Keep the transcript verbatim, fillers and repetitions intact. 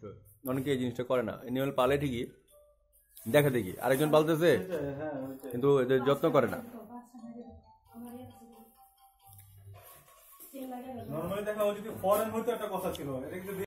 অনেকে এই জিনিসটা করে না, এনিমেল পালে ঠিকই, দেখা দেখি আরেকজন পালতেছে কিন্তু এদের যত্ন করে না। নরমালি দেখা যদি ফরেন হইতো একটা কথা ছিল।